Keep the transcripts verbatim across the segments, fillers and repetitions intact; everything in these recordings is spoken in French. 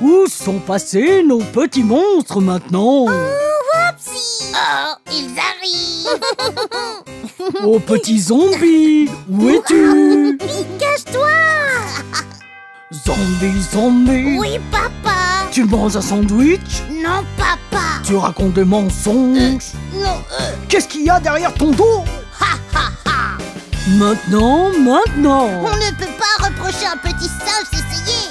Où sont passés nos petits monstres maintenant? Oh, whoopsie! Oh, ils arrivent! Oh, petit zombie, où es-tu? Cache-toi! Zombie, zombie. Oui, papa! Tu manges un sandwich? Non, papa! Tu racontes des mensonges? Euh, non, euh... Qu'est-ce qu'il y a derrière ton dos? Ha, ha, ha! Maintenant, maintenant. On ne peut pas reprocher un petit singe d'essayer!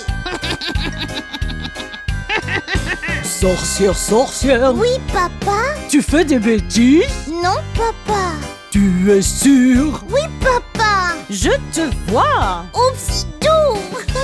Sorcière, sorcière. Oui, papa? Tu fais des bêtises? Non, papa! Tu es sûr? Oui, papa! Je te vois. Oupsidou!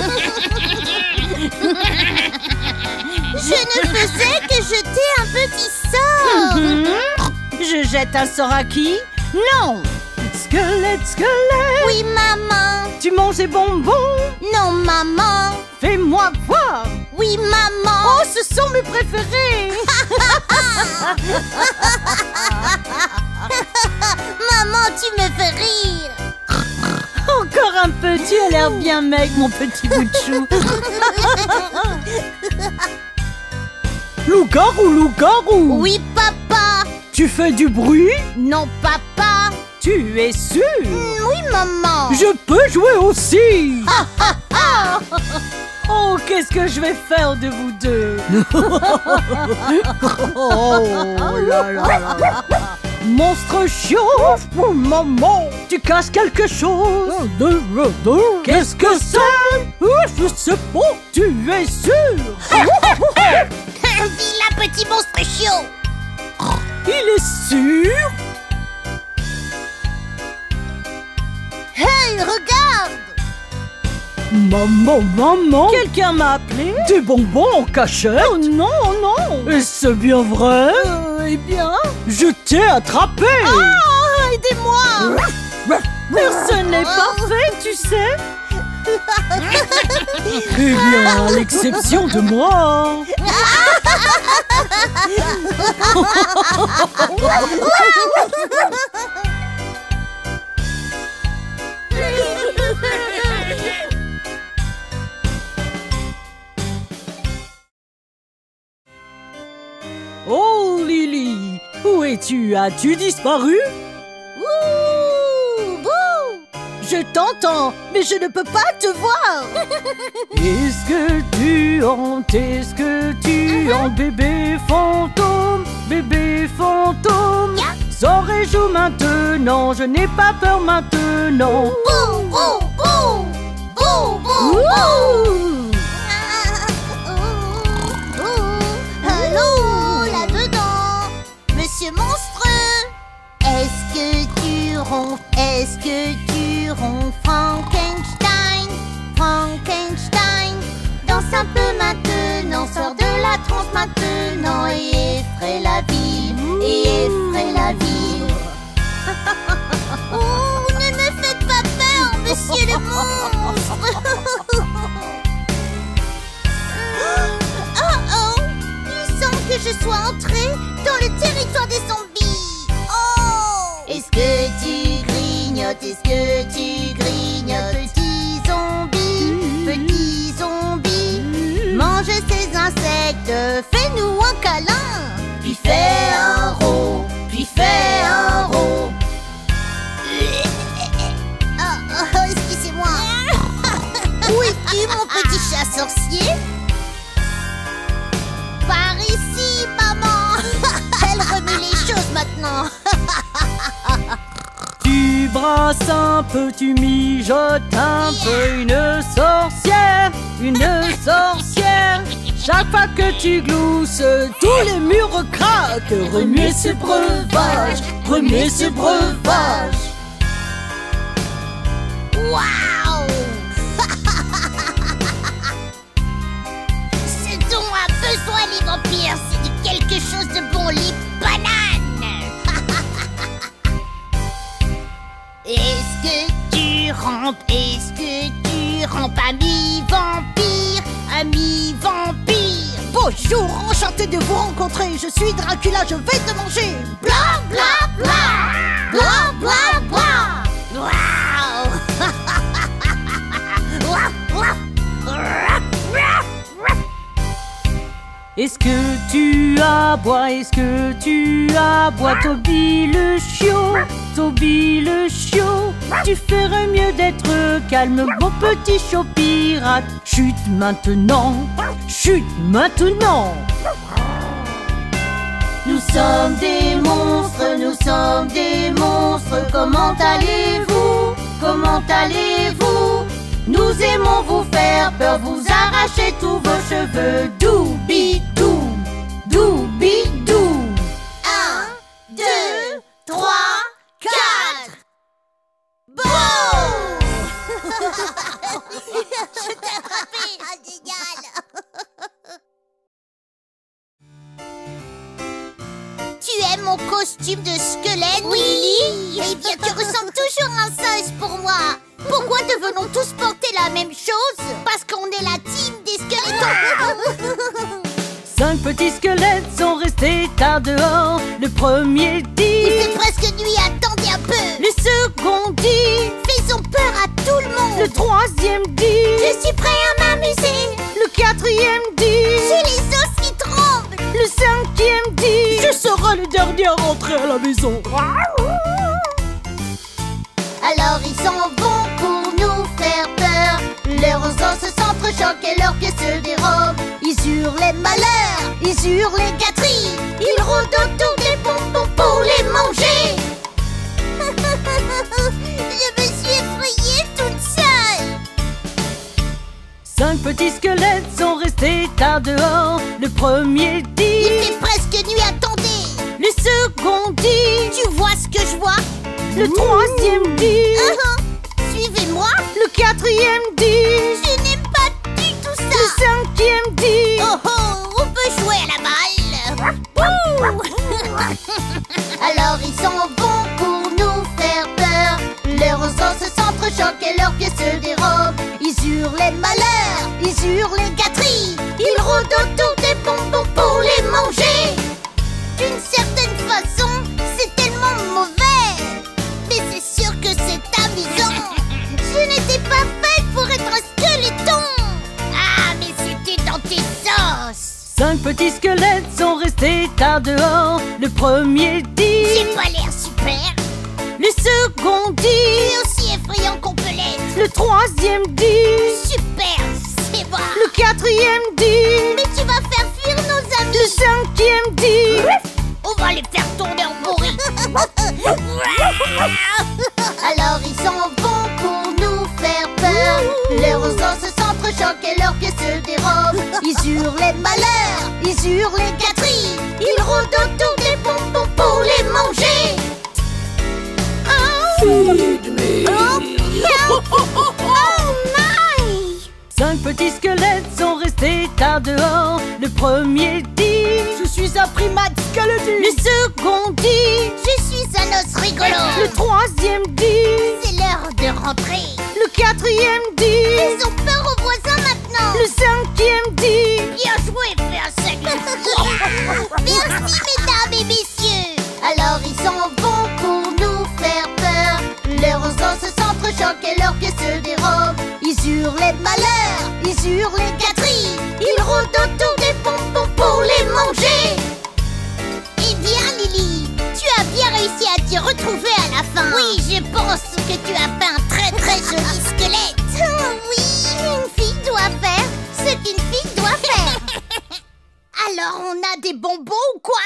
Je ne faisais que jeter un petit sort! Mm-hmm. Je jette un sort à qui? Non! Squelette, squelette! Oui, maman! Tu manges des bonbons? Non, maman! Fais-moi voir! Oui, maman! Oh, ce sont mes préférés! Maman, tu me fais rire! Encore un peu, tu as l'air bien mec, mon petit bout de chou! Loup-garou, loup-garou! Oui, papa! Tu fais du bruit? Non, papa! Tu es sûr? Oui, maman! Je peux jouer aussi! Oh, qu'est-ce que je vais faire de vous deux? Oh là là là là. Monstre chiot, oh, maman, tu casses quelque chose? Qu'est-ce que c'est? Je sais pas, tu es sûr? Vilain petit monstre chiot! Il est sûr? Hey, regarde! Maman, maman! Quelqu'un m'a appelé? Des bonbons en cachette? Oh non, non! Est-ce bien vrai? Euh, eh bien... Je t'ai attrapé! Ah, aidez-moi! Personne n'est parfait, tu sais! Eh bien, à l'exception de moi! Oh Lily, où es-tu? As-tu disparu? Ouh, bouh! Je t'entends, mais je ne peux pas te voir. Est-ce que tu hantes? Est-ce que tu hantes? Bébé fantôme, bébé fantôme. Yeah. Sors et joue maintenant, je n'ai pas peur maintenant. Bouh, bouh, bouh! Bouh, bouh, bouh! Allô, là-dedans! Monsieur Monstreux! Est-ce que tu ronfles? Est-ce que tu ronfles? Frankenstein! Frankenstein! Danse un peu maintenant, sors de la transe maintenant et effraie la ville, et effraie la ville. Oh, ne me faites pas peur, monsieur le monstre! Oh oh! Il semble que je sois entrée dans le territoire des zombies! Oh! Est-ce que tu grignotes? Est-ce que tu grignotes? Petit zombie, petit zombie, mange ces insectes, fais-nous un câlin! Puis fais un rot, puis fais un rot. Oh, oh, excusez-moi. Où es-tu, mon petit chat sorcier? Par ici, maman. Elle remue les choses maintenant. Tu brasses un peu, tu mijotes un peu. Une sorcière, une sorcière. Chaque fois que tu glousses, tous les murs craquent. Remuez ce breuvage, remuez ce breuvage. Waouh! Ce dont a besoin les vampires, c'est de quelque chose de bon, les bananes! Est-ce que tu rampes? Est-ce que tu rampes, ami vampire? Ami vampire! Bonjour, enchanté de vous rencontrer. Je suis Dracula, je vais te manger. Bla bla bla! Bla bla bla! Waouh! Est-ce que tu aboies, est-ce que tu aboies, Toby le chiot, Toby le chiot? Tu ferais mieux d'être calme, mon petit chiot pirate. Chute maintenant, chute maintenant. Nous sommes des monstres, nous sommes des monstres. Comment allez-vous? Comment allez-vous? Nous aimons vous faire peur, vous arracher tous vos cheveux. Doubidou, doubidou. Un, deux, trois, quatre. Boum! Je t'ai attrapé. Ah, génial. Tu aimes mon costume de squelette, Oui. Lily? Eh bien, tu ressembles toujours à un singe pour moi. Pourquoi devons-nous tous porter la même chose? Parce qu'on est la team des squelettons. Cinq petits squelettes sont restés tard dehors. Le premier Il dit, fait presque nuit, attendez un peu. le second dit, Faisons peur à tout le monde. le troisième dit, Je suis prêt à m'amuser. le quatrième dit, J'ai les os qui tremblent. le cinquième dit, Je serai le dernier à rentrer à la maison. Alors ils s'en vont pour nous faire peur. Leurs os s'entrechoquent et leurs pieds se dérobent. Ils hurlent les malheurs, ils hurlent les gâteries. Ils rôdent autour des bonbons pour les manger. Je me suis effrayée toute seule. Cinq petits squelettes sont restés tard dehors. Le premier Il dit, fait presque nuit, attendez. le second dit, Tu vois ce que je vois? le troisième dit, Uh-huh. Suivez-moi. le quatrième dit, Je n'aime pas du tout ça. le cinquième dit. Oh oh, on peut jouer à la balle. Wouh. Alors ils s'en vont pour nous faire peur. Leurs os s'entrechoquent et leurs pieds se dérobent. Ils hurlent les malheurs, ils hurlent les gâteries. Ils rôdent autour des bonbons pour les manger. D'une certaine façon, c'est tellement mauvais. Mais c'est sûr que c'est amusant. Je n'étais pas faite pour être un squeletton. Ah, mais c'était dans tes os. Cinq petits squelettes sont restés tard dehors. Le premier J'ai dit, pas l'air super. le second Tu dit, es aussi effrayant qu'on peut l'être. le troisième dit, Super, c'est moi. le quatrième dit, Mais tu vas faire fuir nos le amis. cinquième dit. On va les faire tomber en bourrique. Alors ils s'en vont pour nous faire peur. Leurs os s'entrechoquent et leurs pieds se dérobent. Ils hurlent les malheurs, ils hurlent les gâteries. Ils rôdent autour des bonbons pour les manger. Feed me. Oh, help. Oh my. Cinq petits squelettes sont restés tard dehors. Le premier dit, Je suis un primate squelettique. le second dit, Je suis un os rigolo. le troisième dit, C'est l'heure de rentrer. le quatrième dit, Ils ont peur aux voisins maintenant. le cinquième dit. Bien joué, fais un salut. Merci, mesdames et messieurs. Alors ils s'en vont pour nous faire peur. Leurs os s'entrechoquent et leurs pieds se dérobent. Ils hurlent les malheurs, ils hurlent les gâteries. Ils rôdent autour des bonbons pour les manger. Eh bien, Lily, tu as bien réussi à t'y retrouver à la fin. Oui, je pense que tu as fait un très très joli squelette. Oui, une fille doit faire ce qu'une fille doit faire. Alors, on a des bonbons ou quoi?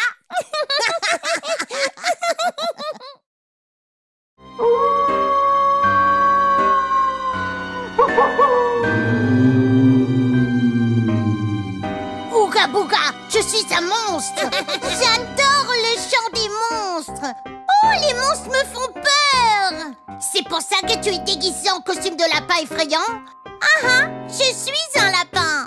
Ouga bouga, je suis un monstre. J'adore le chant des monstres. Oh, les monstres me font peur. C'est pour ça que tu es déguisé en costume de lapin effrayant? Ah ah, je suis un lapin.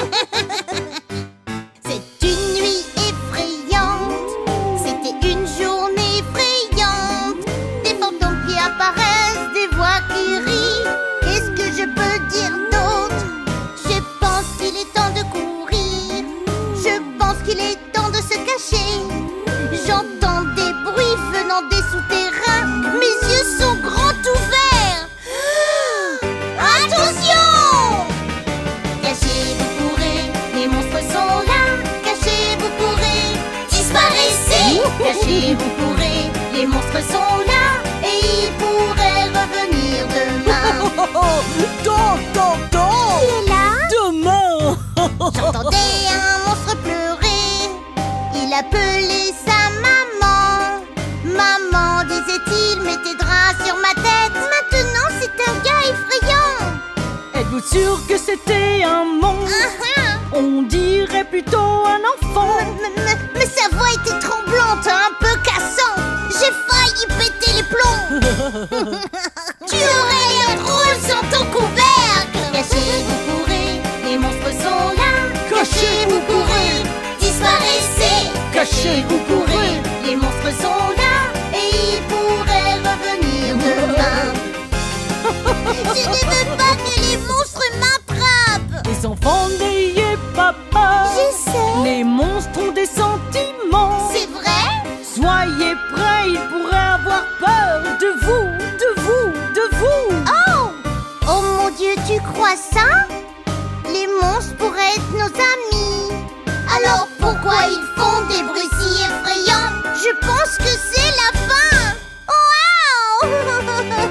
C'est une nuit effrayante. C'était une journée effrayante. Des fantômes qui apparaissent, des voix qui rient. Qu'est-ce que je peux dire d'autre? Je pense qu'il est temps de courir. Je pense qu'il est temps de se cacher. J'entends des bruits venant des souterrains. Mes yeux sont grands ouverts. Attention! Cachez-vous, courez. Les monstres sont là et ils pourraient revenir demain. Oh, oh, oh. Tant, tant, tant. Qui est là? Demain. J'entendais un monstre pleurer. Il appelait sa maman. Maman, disait-il, mets tes draps sur ma tête. Maintenant, c'est un gars effrayant. Êtes-vous sûr que c'était un monstre? Ah, On dirait plutôt un enfant. Mais, mais- mais sa voix était tremblante, un peu cassante. J'ai failli péter les plombs. Tu aurais un drôle sans ton couvercle. Cachez-vous, courez, les monstres sont là. Cachez-vous, courez, disparaissez. Cachez-vous, courez, les monstres sont là et ils pourraient revenir demain. Je ne veux pas que les monstres m'attrapent. Les enfants, n'ayez pas peur. Je sais. Les monstres ont des sentiments. C'est vrai? Soyez prêts, ils pourraient avoir peur de vous, de vous, de vous. Oh! Oh mon Dieu, tu crois ça? Les monstres pourraient être nos amis. Alors pourquoi ils font des bruits si effrayants? Je pense que c'est la fin. Waouh!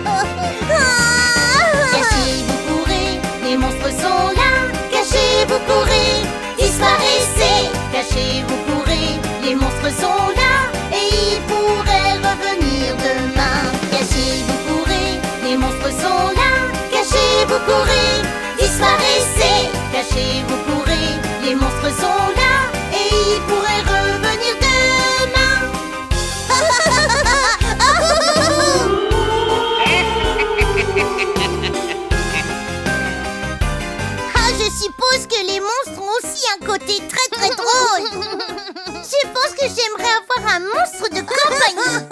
Cachez-vous, courez, les monstres sont là. Cachez-vous, courez, disparaissez. Cachez-vous, courez, les monstres sont là et ils pourraient revenir demain. Cachez-vous, courez, les monstres sont là. Cachez-vous, courez, disparaissez. Cachez-vous, courez, les monstres sont là et ils pourraient revenir demain. Ah, je suppose que les monstres ont aussi un côté très très drôle. Je pense que j'aimerais avoir un monstre de compagnie.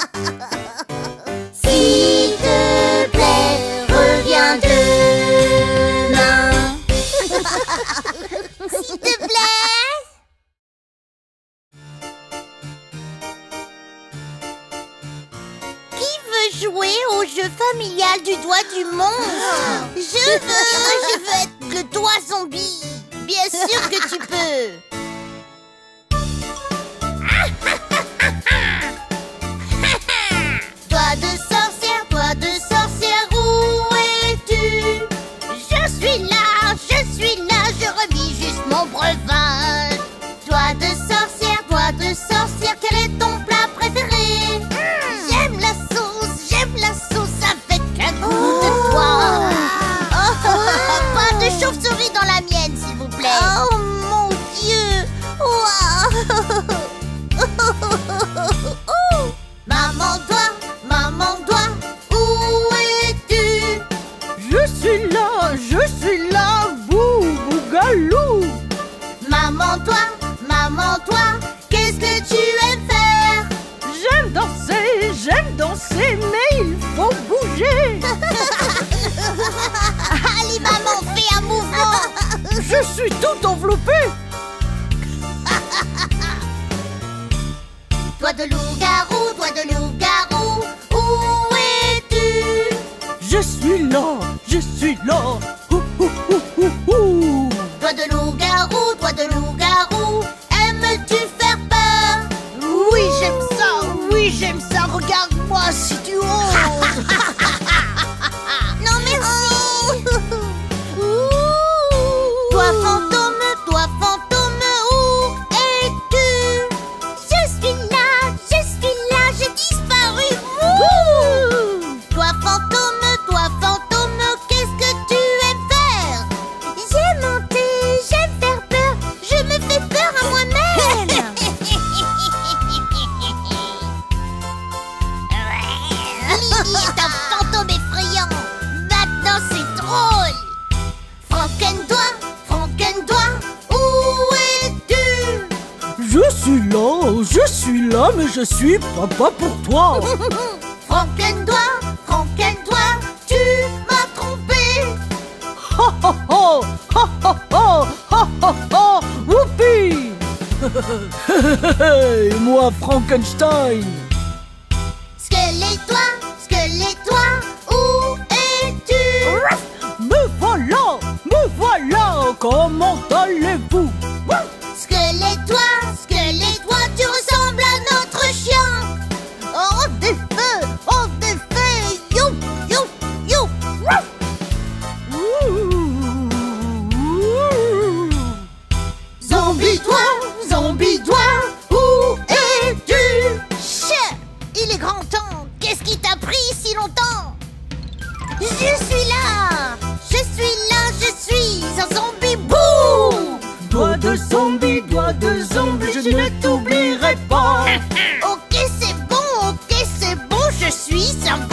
S'il te plaît, reviens demain. S'il te plaît. Qui veut jouer au jeu familial du doigt du monstre? Je veux, je veux être le doigt zombie. Bien sûr que tu peux. Doigt de sorcière, doigt de sorcière, où es-tu? Je suis là, je suis là, je revis juste mon breuvage. Doigt de sorcière, doigt de sorcière, quel est ton plat préféré? J'aime la sauce, j'aime la sauce avec un goût de poire. Oh, pas de chauve-souris dans la mienne, s'il vous plaît. Oh mon Dieu! Waouh! Maman doigt, maman doigt, où es-tu? Je suis là, je suis là, bou, bougalou. Maman doigt, maman doigt, qu'est-ce que tu aimes faire? J'aime danser, j'aime danser, mais il faut bouger. Allez maman, fais un mouvement. Je suis tout enveloppé. Doigt de loup-garou, doigt de loup-garou, où es-tu? Je suis là, je suis là. Ouh, ouh, ouh, ouh, ouh. Doigt de loup-garou, doigt de loup-garou, aimes-tu faire peur? Oui, j'aime ça, oui, j'aime ça. Regarde-moi si tu oses. Non merci. Toi fantôme, toi fantôme, où es-tu? Je suis là, je suis là, j'ai disparu. Ouh. Toi fantôme, toi fantôme, qu'est-ce que tu aimes faire? J'aime monter, j'aime faire peur, je me fais peur à moi-même. Lily est un fantôme effrayant. Maintenant c'est drôle. Frankendois, Frankendois, où es-tu? Je suis là, je suis là, mais je suis papa pour toi. Frankendois, Frankendois, tu m'as trompé. Ha ha ha, ha ha ha, ha ha ha, whoopi. Moi Frankenstein. Squelette-toi, squelette-toi, où es-tu? Me voilà, me voilà, comment allez-vous? Squelette-toi, squelette-toi, tu ressembles à notre chien. Oh, des feux. Je suis là. Je suis là, je suis un zombie. Bouh! Doigt de zombie, doigt de zombie, je ne t'oublierai pas. Ok, c'est bon, ok, c'est bon, je suis un